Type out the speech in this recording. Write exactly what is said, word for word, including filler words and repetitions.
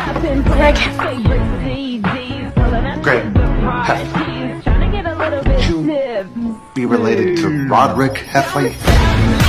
Greg Heffley. Greg Heffley. Would you be related to Roderick Heffley?